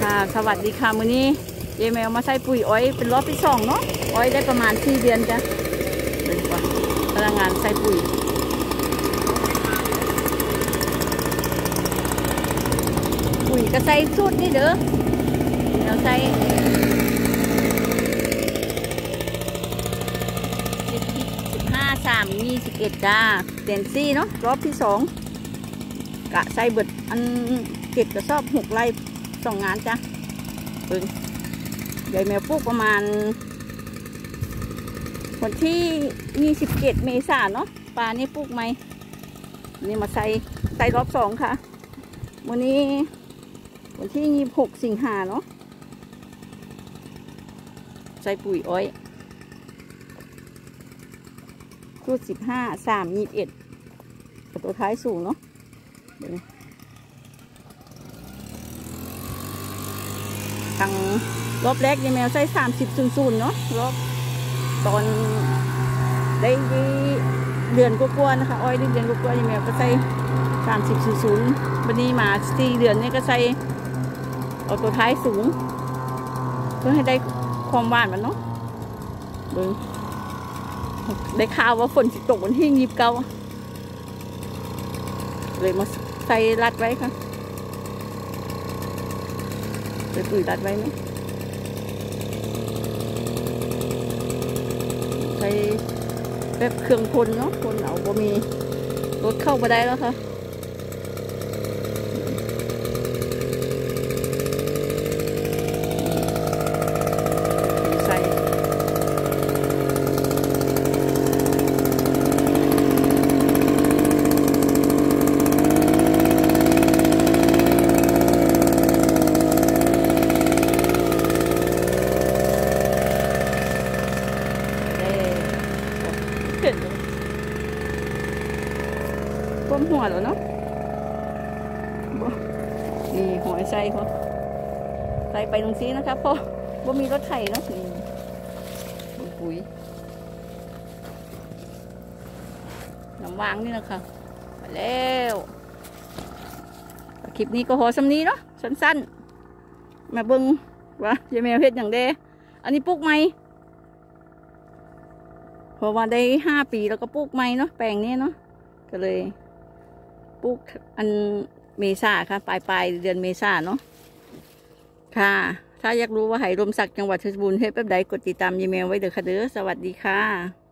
ค่ะสวัสดีค่ะมื้อนี้เยแมวมาใส่ปุ๋ยอ้อยเป็นรอบที่2เนาะอ้อยได้ประมาณ4 เดือนจ้ะเป็นว่าพลังงานใส่ปุ๋ยก็ใส่สุดนี่เด้อเราใส่15 3 21จ้าเต็นซี่เนาะรอบที่2กะใส่เบิดอัน7 กระสอบ6 ไร่2 งานจ้ะเบิ่งใหญ่แมวปลูกประมาณวันที่27 เมษายนเนาะปลานี่ปลูกไหมนี่มาใส่รอบ2ค่ะวันนี้วันที่26 สิงหาเนาะใส่ปุ๋ยอ้อยคูด15 3 21ตัวท้ายสูงเนาะทางรอบแรกยังแมวใส่30 00เนาะรอบตอนได้เดือนกว่าๆนะคะอ้อยได้เดือนกว่าๆยังแมวก็ใส่30 00วันนี้มา4 เดือนนี่ก็ใส่เอาตัวท้ายสูงเพื่อให้ได้ความหวานมันเนาะเบิ่งได้ข่าวว่าฝนสิตกวันที่29เลยมาใส่รัดไว้ค่ะใส่ปุ๋ยรัดไว้ไหมใส่แบบเครื่องพ่นเนาะพ่นเอาบ่มีรถเข้ามาได้แล้วค่ะก้มหัวแล้วเนาะนี่หอยใส่เขาใส่ไปตรงซีนะครับพ่อบ่มีรถไถเนาะนี่ปุ๋ยน้ำวางนี่นะคะไปแล้วคลิปนี้ก็พอสำนี้เนาะสั้นๆมาเบิ้งว่ายายแมวเฮ็ดอย่างเดอันนี้ปลูกไม้เพราะว่าได้5 ปีแล้วก็ปลูกไม้เนาะแปลงนี้เนาะก็เลยปลูกอันเมษาค่ะปลายเดือนเมษาเนาะค่ะถ้าอยากรู้ว่าไหหลมสักจังหวัดเพชรบูรณ์เฮ็ดแบบใดกดติดตามยายแมวไว้เด้อค่ะเด้อสวัสดีค่ะ